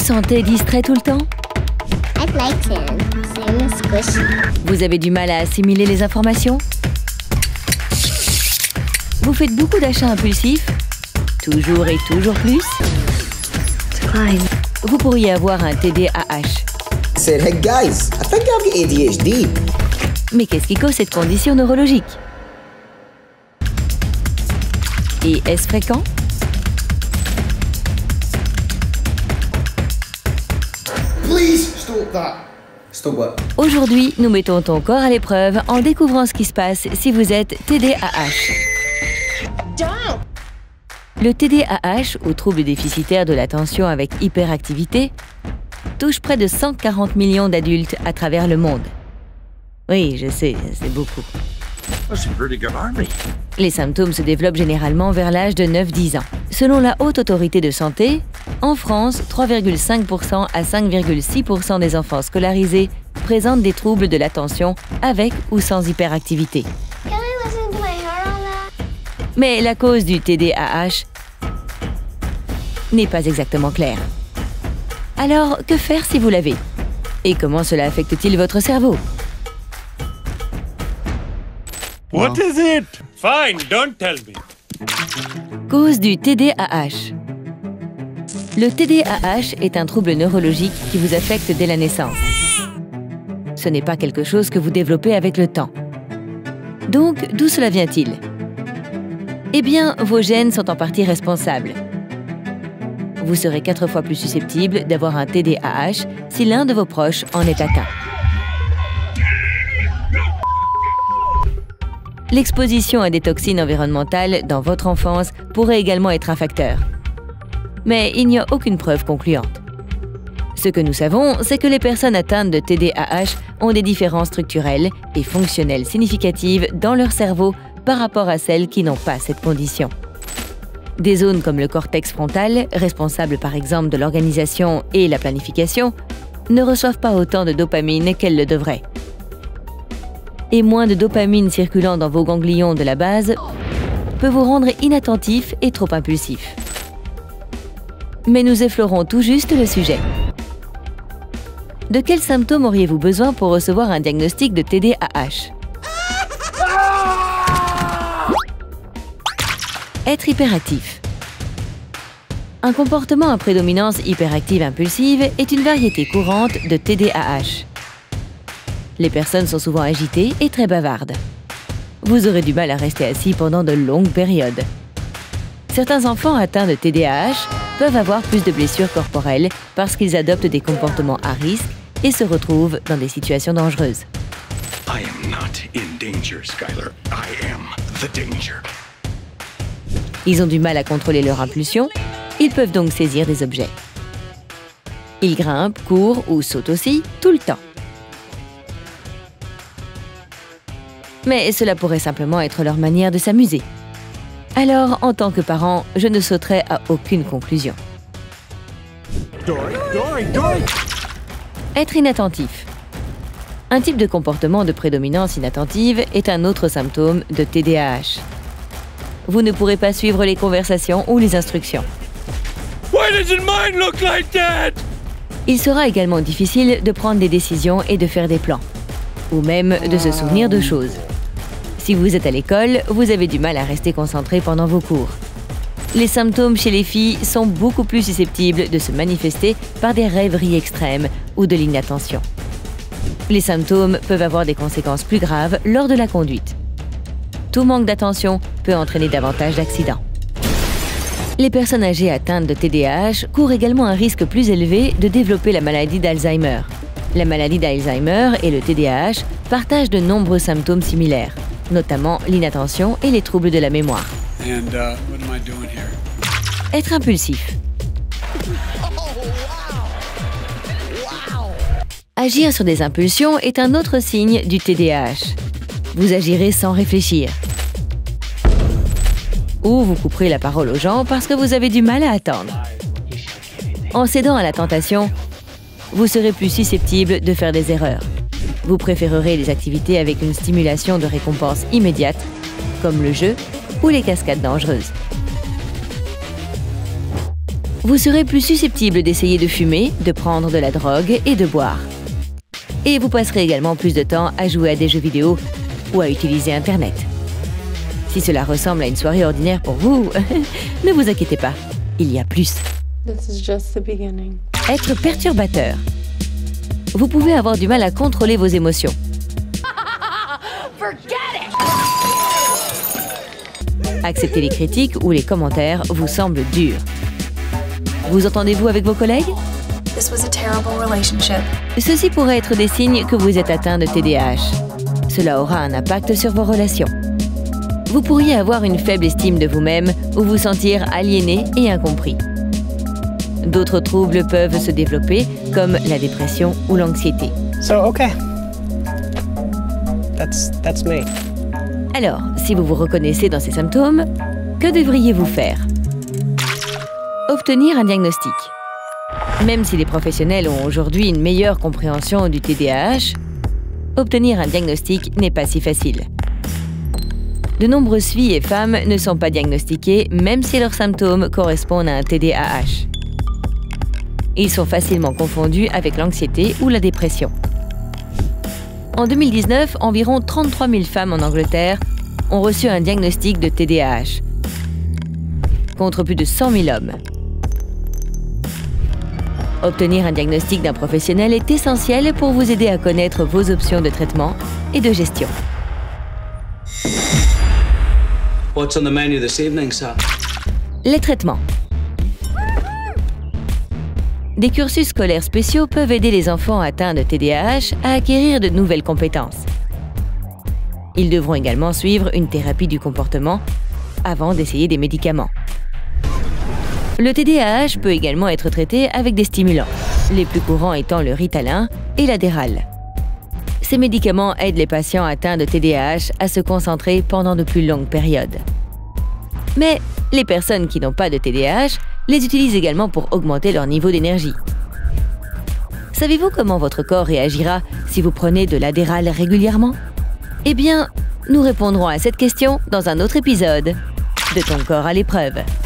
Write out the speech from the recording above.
sentez distrait tout le temps? I'd like to sing squishy. Vous avez du mal à assimiler les informations? Vous faites beaucoup d'achats impulsifs? Toujours et toujours plus? Vous pourriez avoir un TDAH. Said, hey guys, I think I have ADHD. Mais qu'est-ce qui cause cette condition neurologique? Et est-ce fréquent? Please stop that. Stop what? Aujourd'hui, nous mettons ton corps à l'épreuve en découvrant ce qui se passe si vous êtes TDAH. Le TDAH, ou trouble déficitaire de l'attention avec hyperactivité, touche près de 140 millions d'adultes à travers le monde. Oui, je sais, c'est beaucoup. Les symptômes se développent généralement vers l'âge de 9-10 ans. Selon la Haute Autorité de Santé, en France, 3,5% à 5,6% des enfants scolarisés présentent des troubles de l'attention avec ou sans hyperactivité. Mais la cause du TDAH n'est pas exactement claire. Alors, que faire si vous l'avez? Et comment cela affecte-t-il votre cerveau? What is it? Fine, don't tell me. Cause du TDAH. Le TDAH est un trouble neurologique qui vous affecte dès la naissance. Ce n'est pas quelque chose que vous développez avec le temps. Donc, d'où cela vient-il? Eh bien, vos gènes sont en partie responsables. Vous serez 4 fois plus susceptible d'avoir un TDAH si l'un de vos proches en est atteint. L'exposition à des toxines environnementales dans votre enfance pourrait également être un facteur. Mais il n'y a aucune preuve concluante. Ce que nous savons, c'est que les personnes atteintes de TDAH ont des différences structurelles et fonctionnelles significatives dans leur cerveau par rapport à celles qui n'ont pas cette condition. Des zones comme le cortex frontal, responsable par exemple de l'organisation et la planification, ne reçoivent pas autant de dopamine qu'elles le devraient. Et moins de dopamine circulant dans vos ganglions de la base peut vous rendre inattentif et trop impulsif. Mais nous effleurons tout juste le sujet. De quels symptômes auriez-vous besoin pour recevoir un diagnostic de TDAH? Être hyperactif. Un comportement à prédominance hyperactive impulsive est une variété courante de TDAH. Les personnes sont souvent agitées et très bavardes. Vous aurez du mal à rester assis pendant de longues périodes. Certains enfants atteints de TDAH peuvent avoir plus de blessures corporelles parce qu'ils adoptent des comportements à risque et se retrouvent dans des situations dangereuses. I am not in danger, Skylar. I am the danger. Ils ont du mal à contrôler leur impulsion, ils peuvent donc saisir des objets. Ils grimpent, courent ou sautent aussi, tout le temps. Mais cela pourrait simplement être leur manière de s'amuser. Alors, en tant que parent, je ne sauterai à aucune conclusion. Être inattentif. Un type de comportement de prédominance inattentive est un autre symptôme de TDAH. Vous ne pourrez pas suivre les conversations ou les instructions. Why doesn't mine look like that? Il sera également difficile de prendre des décisions et de faire des plans, ou même de se souvenir de choses. Si vous êtes à l'école, vous avez du mal à rester concentré pendant vos cours. Les symptômes chez les filles sont beaucoup plus susceptibles de se manifester par des rêveries extrêmes ou de l'inattention. Les symptômes peuvent avoir des conséquences plus graves lors de la conduite. Tout manque d'attention peut entraîner davantage d'accidents. Les personnes âgées atteintes de TDAH courent également un risque plus élevé de développer la maladie d'Alzheimer. La maladie d'Alzheimer et le TDAH partagent de nombreux symptômes similaires, notamment l'inattention et les troubles de la mémoire. Être impulsif. Agir sur des impulsions est un autre signe du TDAH. Vous agirez sans réfléchir. Ou vous couperez la parole aux gens parce que vous avez du mal à attendre. En cédant à la tentation, vous serez plus susceptible de faire des erreurs. Vous préférerez les activités avec une stimulation de récompense immédiate, comme le jeu ou les cascades dangereuses. vous serez plus susceptible d'essayer de fumer, de prendre de la drogue et de boire. Et vous passerez également plus de temps à jouer à des jeux vidéo ou à utiliser Internet. Si cela ressemble à une soirée ordinaire pour vous, ne vous inquiétez pas, il y a plus. This is just the beginning. Être perturbateur. Vous pouvez avoir du mal à contrôler vos émotions. Accepter les critiques ou les commentaires vous semble dur. Vous entendez-vous avec vos collègues? This was a terrible relationship. Ceci pourrait être des signes que vous êtes atteint de TDAH. Cela aura un impact sur vos relations. Vous pourriez avoir une faible estime de vous-même ou vous sentir aliéné et incompris. D'autres troubles peuvent se développer, comme la dépression ou l'anxiété. So, okay. That's me. Alors, si vous vous reconnaissez dans ces symptômes, que devriez-vous faire? Obtenir un diagnostic. Même si les professionnels ont aujourd'hui une meilleure compréhension du TDAH, obtenir un diagnostic n'est pas si facile. De nombreuses filles et femmes ne sont pas diagnostiquées, même si leurs symptômes correspondent à un TDAH. Ils sont facilement confondus avec l'anxiété ou la dépression. En 2019, environ 33 000 femmes en Angleterre ont reçu un diagnostic de TDAH, contre plus de 100 000 hommes. Obtenir un diagnostic d'un professionnel est essentiel pour vous aider à connaître vos options de traitement et de gestion. What's on the menu this evening, sir? Les traitements. Des cursus scolaires spéciaux peuvent aider les enfants atteints de TDAH à acquérir de nouvelles compétences. Ils devront également suivre une thérapie du comportement avant d'essayer des médicaments. Le TDAH peut également être traité avec des stimulants, les plus courants étant le Ritalin et l'Adderall. Ces médicaments aident les patients atteints de TDAH à se concentrer pendant de plus longues périodes. Mais les personnes qui n'ont pas de TDAH les utilisent également pour augmenter leur niveau d'énergie. Savez-vous comment votre corps réagira si vous prenez de l'Adderall régulièrement? Eh bien, nous répondrons à cette question dans un autre épisode de Ton corps à l'épreuve.